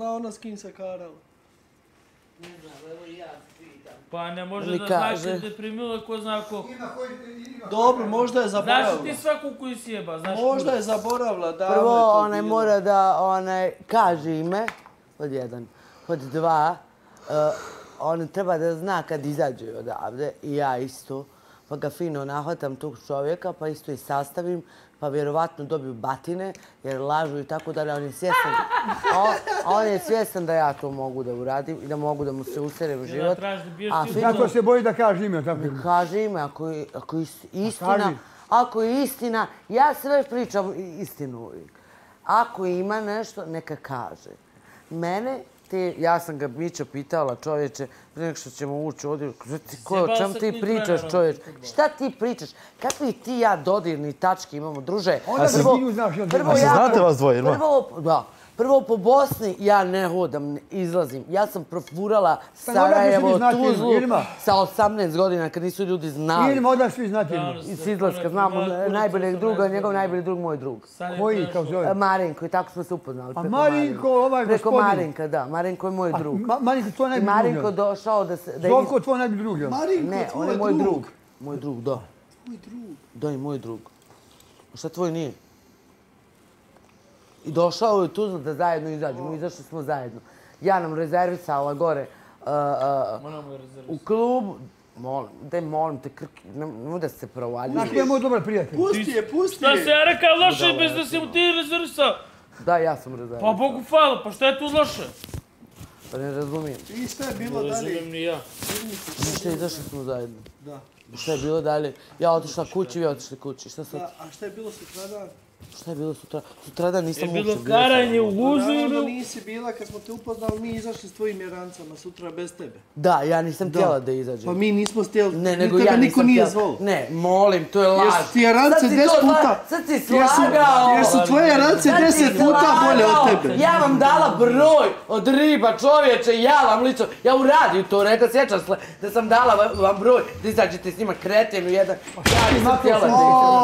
Zna ona s kim se karala. Ne znam, evo i ja pitam. Pa ne može da znaš kad je primila ko zna ko. Dobro, možda je zaboravila. Znaš ti svaku koju sjeba, znaš možda je zaboravila, da. Prvo, onaj mora da kaže ime, pod jedan. Pod dva, on treba da zna kad izađe odavde, i ja isto. Pa ga fino nahvatam tog čovjeka, pa isto i sastavim, pa vjerovatno dobiju batine, jer lažu i tako dalje. On je svjestan da ja to mogu da uradim i da mogu da mu se userem život. Zato se boji da kaže ime. Kaže ime, ako je istina, ja sve pričam istinu uvijek. Ako ima nešto, neka kaže. Ja sam ga Mićo pitala, čovječe, prije nego što ćemo ući ovdje, o čemu ti pričaš, čovječe? Šta ti pričaš? Kakvi ti ja dodirni tački imamo, druže? A se znate vas dvoje, Prvo po Bosni ja ne hodam, ne izlazim. Ja sam profurala Sarajevo, Tuzlu sa 18 godina kad nisu ljudi znali. Ilma, odmah svi znate. Iz Izlaska znamo najboljeg druga, njegov najbolji drug, moj drug. Koji, kao zove? Marinko, i tako smo se upoznali. A Marinko, ovaj gospodin? Preko Marinka, da. Marinko je moj drug. Marinko tvoj najbolji drug? Marinko došao da se... Zovko tvoj najbolji drug? Ne, on je moj drug. Moj drug, da. Moj drug? Da, i moj drug. Šta tvoj nije? I došao je u Tuzlu da zajedno izađemo. Izašli smo zajedno. Ja nam rezervisala gore u klubu. Molim te, Krki, nemoj da se provaljuje. Znaš, je moj dobar prijatelj. Pusti je. Šta se ja rekao loše bez da si mu ti rezervisao? Da, ja sam rezervisao. Pa Bogu hvala, pa šta je tu loše? Pa ne razumijem. I šta je bilo dalje? Ne razumijem ni ja. Šta je, izašli smo zajedno. Da. Šta je bilo dalje? Ja otišla kući, vi otišli kući. Šta sad? A šta je bilo sutradan? Šta je bilo sutra? Sutradan nisam uopće bilo karanje u guzu ili? Naravno nisi bila, kad smo te upoznali, mi izašli s tvojim jerancama sutra bez tebe. Da, ja nisam htjela da izađem. Pa mi nismo htjeli, ne, nego ja niko nije zvao. Ne, molim, to je laž. Jesu ti jerance 10 puta... Sad si slagao. Jesu tvoje jerance 10 puta bolje od tebe. Ja vam dala broj od riba, čovječe, ja vam lično. Ja u radiju to rekla, sjećam se da sam dala vam broj da izađete s njima kreten u jedan. Ja nisam htjela da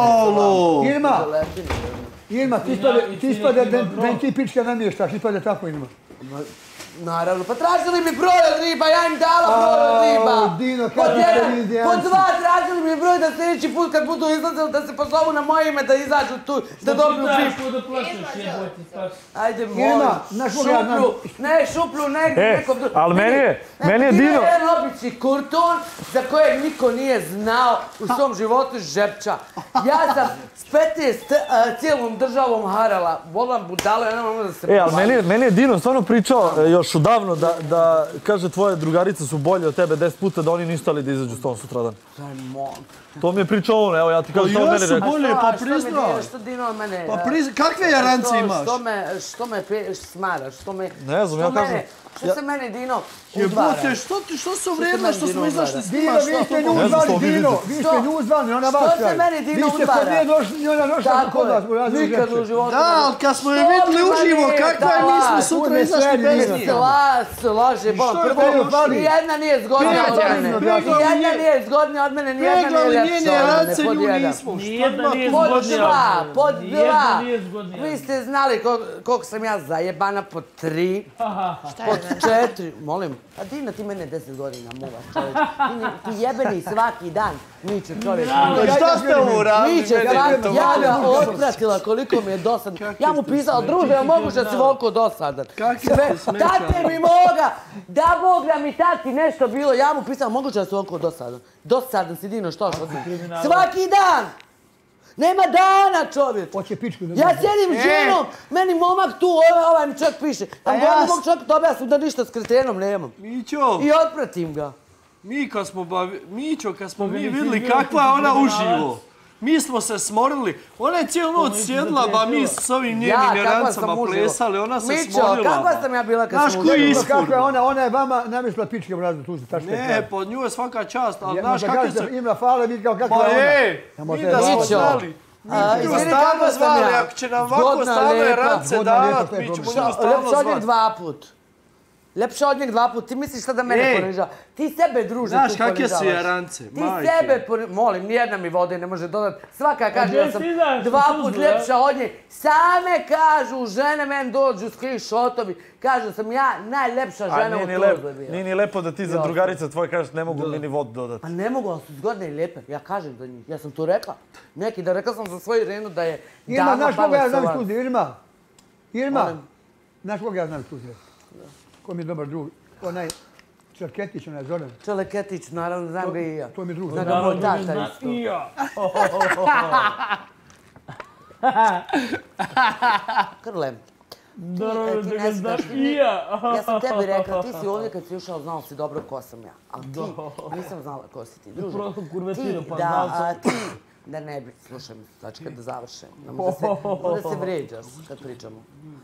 izađem. Ilma, ti ispada da im ti pička namještaš, ispada tako Ilma. Naravno, pa tražili mi broj od riba, ja im dala broj od riba. Dino, kako ste vidi, Pod dva tražili mi broj da sljedeći put kad budu izlazili da se pozovu na moje ime da izađu tu, da dobiju pip. Da plašaš, jebojte, spaš. Ajde, molim, šuplju, neko... Ali meni je Dino... Ti je jedan obični kurton za kojeg niko nije znao u svom životu žepča. Ja sam s 15 cijelom državom harala, volam budale, ja nemam da se... ali meni je Dino stvarno pričao još odavno da kaže tvoje drugarice su bolje od tebe 10 puta da oni nisu stali da izađu s tom sutradan. To mi je pričao on, evo ja ti kažem što od mene rekao. Jesu bolje, pa priznao. Što Dino mene... Pa priznao, kakve jarance imaš? Što me smaraš, što me... Ne znam, ja kažem... Što se mene Dino udvara? Jebote, što su vredno što smo izašli s njima? Dino, vi ste nju zvali, Dino, vi ste nju zvali, ona vas Što se mene Dino udvara? Vi ste kod nije došli, ona došla kod vas. Nikad u životu. Da, ali kad smo je vidjeli uživo, kakva je, mi smo sutra izašli bez njih. Laže, prvo, nijedna nije zgodnija od mene. Nijedna nije zgodnija od mene, nijedna nije ljepša od mene, pod jedan. Pod dva. Vi ste znali koliko sam ja zajebana, pod 3, pod 4, molim. A Dina, ti mene 10 godina muvaš, čovječ. Ti jebeni svaki dan, Mićo, čovječ. Šta ste ovo uradili? Mićo, ja ga otpratila koliko mi je dosadan. Ja mu pisala, druže, ja mogu da si voliko dosadan. Tate mi moga, da Bog da mi tati nešto bilo, ja mu pisala, mogu da si voliko dosadan. Dosadan si, Dino, što što ti? Svaki dan! Nema dana, čovječ! Ja sjedim s ženom, meni momak tu, ovaj mi čovjek piše. Tam godinu mog čovjeka to objasnim da ništa s kretenom nemam. Mićo! I otpratim ga. Mićo, kad smo mi vidjeli kakva je ona uživo. Mi smo se smorili. Ona je cijelu noć sjedla, ba mi s ovim njenim jerancama plesali. Ona se smorila. Mićo, kakva sam ja bila kad sam uživo? Znaš koji ispod? Ona je vama namješla pičke u razdu tužu. Ne, pod nju je svaka čast, ali znaš kakve se... Ima fale, vidi kao kakva je ona. Mi da smo znali. Mi stalno zvali, ako će nam ovako stalno jerance davat, mi ćemo njima stalno zvali. Čovjek 2 put. Ljepša od njeg 2 puta. Ti misliš šta da mene ponižava? Ti sebe, druže, tu ponižavaš. Znaš kakve su jarance, majke. Ti sebe molim, nijedna mi vode ne može dodati. Svaka kaže da sam 2 puta ljepša od nje. Same kažu, žene meni dođu, screenshotovi. Kažu sam ja najljepša žena u Tuzli. Nije ni lepo da ti za drugarice tvoje kažeš ne mogu mi ni vodu dodati. Pa ne mogu, ali su zgodne i lijepe. Ja kažem za njih. Ja sam to rekla. Neki da rekla sam za svoju Irenu da je Irma, znaš koga ja znam iz Tuzli? Irma, znaš koga ja znam iz Tuzli? Ko mi je dobar drug? Onaj Čeleketić, onaj Zoran. Čeleketić, naravno, znam ga i ja. To mi je drug. Znam ga moj tata isto. I ja. Krle. Naravno da ga znaš i ja. Ja sam tebi rekla, ti si ovdje kad si ušao, znao si dobro ko sam ja. Ali ti, nisam znala ko si ti, druže. Ti, da ne bi, slušaj mi, znači kad da završem. Onda se vređaš kad pričamo.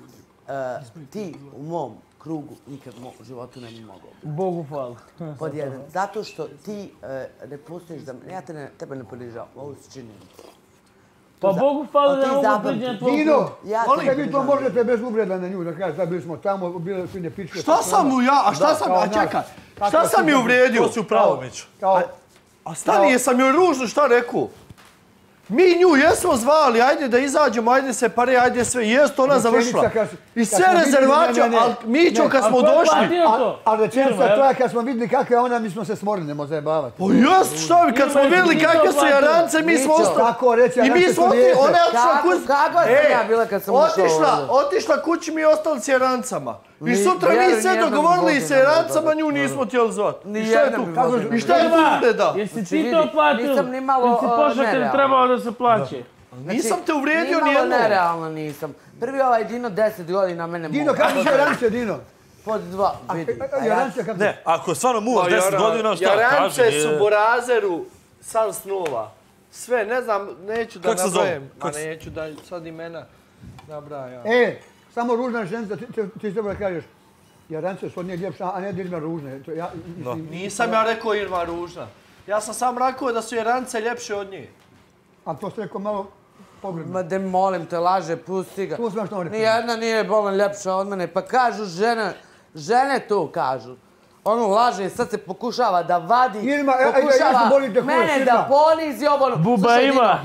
Ti u mom krugu nikad u životu ne bi mogao. Bogu hvala. Pod jedan. Zato što ti ne pustiš da... Ja tebe ne ponižavam, ovo su činjenice. Pa Bogu hvala da ne mogu priđi na tvoj krug. Dino, vi to možete bez uvreda na nju da kažete da bili smo tamo, bile su pičke. Šta sam mu ja? A šta sam... A čekaj, šta sam mi uvrijedio? To si u pravu, Miću. A stani, jesam joj ružno šta rekao? Mi nju jesmo zvali, ajde da izađemo, ajde se pare, ajde sve, jest ona završila. I sve rezervacije, ali Mićo kad smo došli... A rečenica tvoja kad smo vidjeli kakva je ona, mi smo se smorili, ne može zajebavati. Pa jest, šta vi, kad smo vidjeli kakve su jarance, mi smo ostali... Kako reći, I mi smo ostali, ona je otišla kući... Kakva sam ja bila kad sam ušao? Otišla kući, mi ostali s jarancama. I sutra mi sve dogovorili s jarancama, nju nismo htjeli zvati. I šta je tu? I šta je uvreda? Jesi ti to platila? Nisam ni malo Jesi pošalj trebalo da se plaće? Nisam te uvrijedio nijedno. nijedno. Nimalo nerealno nisam. Prvi ovaj Dino 10 godina mene mogu. Dino, kako su jarance, Dino? Pod 2, vidi. Jarance kako? Ne, ako stvarno muvaš 10 godina, šta? Jarance su Borazeru, san snova. Sve, ne znam, neću da nabrajem. A neću da sad imena nabrajam. Samo ružna rečenica, ti treba da kažeš. Jarance su od nje ljepša, a ne da Irma ružne. Nisam ja rekao Irma ružna. Ja sam sam rekao da su jarance ljepše od nje. A to ste rekao malo pogledno. Ma da molim te, laže, pusti ga. Tu sam što on rekao. Nijedna nije bolan ljepša od mene. Pa kažu žene to kažu. Ono laže i sad se pokušava da vadi, pokušava mene da ponizi ovo. Buba ima.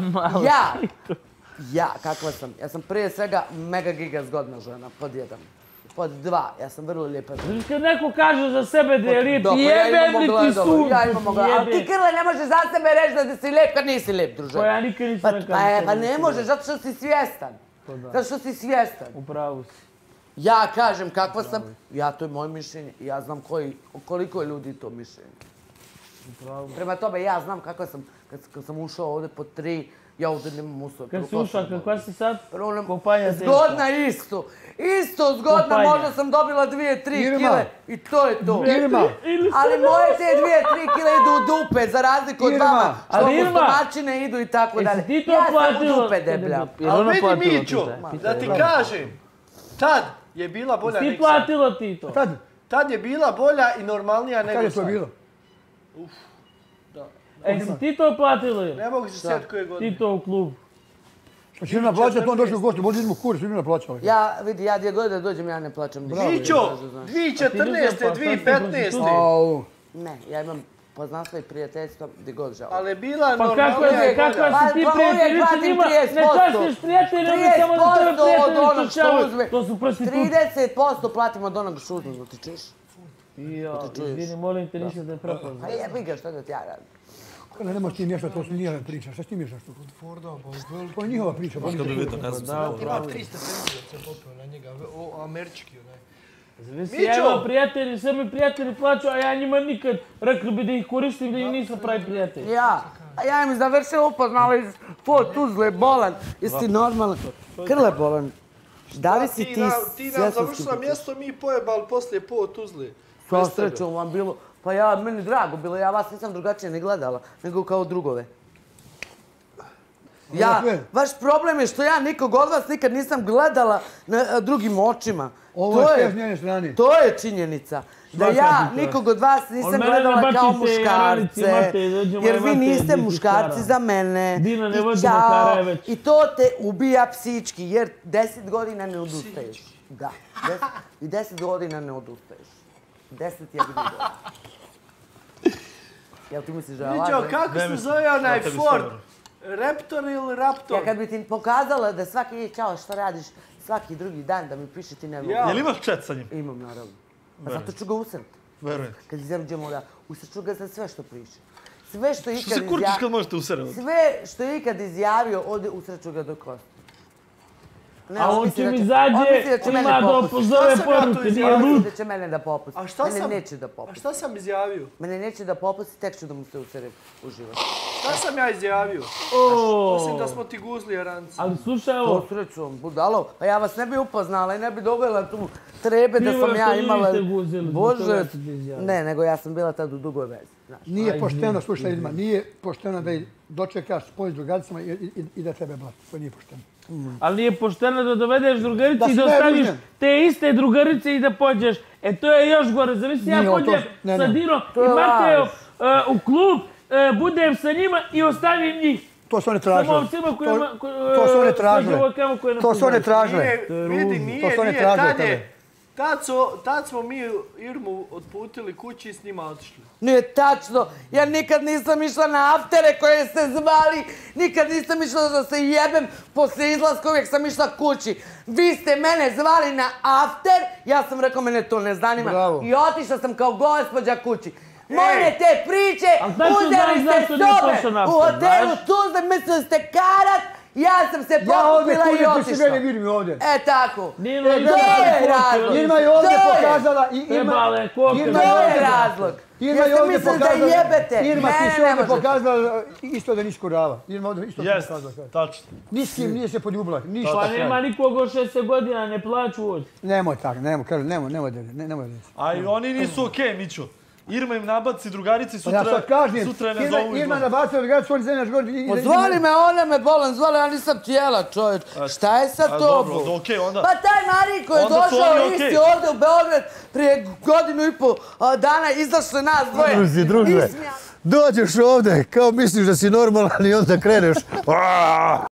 Ja, kakva sam? Ja sam prije svega mega giga zgodna žena, pod 1. Pod 2, ja sam vrlo lijepa žena. Znači kad neko kaže za sebe da je lijep, jebem li ti sunce? Ja imam ogledalo. Ali ti Krle ne možeš za sebe reći da si lijep kad nisi lijep, druže. Pa ja nikad nisam rekao. Pa ne možeš, zato što si svjestan. Zato što si svjestan. Upravo si. Ja kažem kakva sam, to je moje mišljenje. Ja znam koliko je ljudi to mišljenje. Prema tome, ja znam kakva sam, kad sam ušao ovdje po 3, ja ovdje nemam uslove. Kad si ušao, kakva si sad? Kompanja teška. Zgodna isto. Isto zgodna, možda sam dobila 2-3 kile i to je to. Ali moje te 2-3 kile idu u dupe, za razliku od vama, što mu stomačine idu i tako dalje. Ja sam u dupe deblja. Ali vidi Mićo, da ti kažem, tad je bila bolja nek sad. Ti platila ti to? Tad je bila bolja i normalnija nego sad. Kad je to bilo? Si ti to platila? Ne mogu se sjeti koje godine. Ti to u klubu. Pa će Irma plaćati, on došli u gostu, možda idemo kurs, Irma plaćala. Vidi, ja gdje god da dođem, ja ne plaćam. Mićo, 2014. 2015. Ne, ja imam poznanstvo i prijateljstvo gdje god želim. Ali je bila normalnija i bolja. Kakva si ti prijateljica njima? Ne častiš prijatelje, nego samo da tebe prijatelji čučavaju. To su prostituti. 30% platim od onog što uzmem, ti čuješ? Izvini, molim te, nisam da je prepoznao. Pa jebi ga, šta da ti ja radim? Kada ne možeš ti mješati, to su njihove priča. Šta ti mješaš tu? To je njihova priča. Kad bi vidio, ne znam. Ima 300 penzija se popio na njega, američki onaj. Zavisi, ja imam prijatelji, sve mi prijatelji plaću, a ja njima nikad rekli bi da ih koristim, da ih nisam pravi prijatelji. A ja im završila upoznala iz Tuzle, bolan. Jesi ti normalan? Krle bolan. Da li si ti Ti nam završila mjesto, mi pojebali poslije Tuzle. Sva srećom vam bilo. Pa meni drago bilo, ja vas nisam drugačije ni gledala, nego kao drugove. Vaš problem je što ja nikog od vas nikad nisam gledala na drugim očima. Ovo je s njene strane. To je činjenica. Da ja nikog od vas nisam gledala kao muškarce. Jer vi niste muškarci za mene. I to te ubija psički, jer 10 godina ne odustaješ. Da, i 10 godina ne odustaješ. 10 je bilo. Jel ti misliš da je Mićo, kako se zove onaj Ford? Raptor ili Raptor? Ja kad bi ti pokazala da svaki, čao, šta radiš svaki drugi dan, da mi piše ti ne mogu. Jel imaš chat sa njim? Imam, naravno. Pa zato ću ga usrati. Verujem. Kad izađemo da usrću ga za sve što priča. Sve što Što se kurčiš kad možete usrati? Sve što je ikad izjavio, ovdje usrću ga do kosti. A on će mi izađe, ima da opozove poruke, nije lud. Misli da će mene da popusti. Mene neće da popusti. A šta sam izjavio? Mene neće da popusti, tek ću da mu se usrem u život. Šta sam ja izjavio? Osim da smo ti guzli jaranci. Ali slušaj ovo. To srećom, budalo. Pa ja vas ne bi upoznala i ne bi dovela tu trebe da sam ja imala... Bože, ne, nego ja sam bila tad u dugoj vezi. Nije pošteno, slušaj Irma, nije pošteno da dočekaš spoj s drugaricama i da tebe blati. To nije pošteno. Ali nije pošteno da dovedeš drugarice i da ostaviš te iste drugarice i da pođeš. E to je još gore. Zamisli ja pođem sa Dinom i Mateo u klub, budem sa njima i ostavim njih. To su one tražile. Samo ovcima kojima... To su one tražile. To su one tražile. Vidi, nije, tad smo mi Irmu otputili kući i s njima otišli. Nije tačno. Ja nikad nisam išla na aftere koje ste zvali. Nikad nisam išla da se jebem poslije izlaska. Uvijek sam išla kući. Vi ste mene zvali na after. Ja sam rekao, mene to ne zanima. I otišla sam kao gospođa kući. Moje te priče, uzeli ste sobe u hotelu Tuzla, mislili ste karat. Ja sam se pokupila i otišla. Ja ovdje kudim ovdje. E tako. To je razlog. Irma je ovdje pokazala i To je razlog. Irma je ovdje pokazala. Jebete. Irma ti se ovdje pokazala isto da nisi kurava. Irma ovdje isto da nisi pokazala. Tačno. Ni s kim nije se poljubila. Pa nema nikog od 60 godina, ne plaću ovdje. Nemoj tako, nemoj da. A i oni nisu okej, Mićo. Irma im nabaci drugarici, sutra ne zovu i Irma nabacila drugarici, oni zemljaš gore. Zvali me, ona me bolan zvali, ja nisam tijela, čovječ. Šta je sa tobom? Pa taj Mariko je došao isti ovdje u Beograd prije godinu i pol dana, izašli nas dvoje. Druže, dođeš ovdje kao misliš da si normalan i onda kreneš.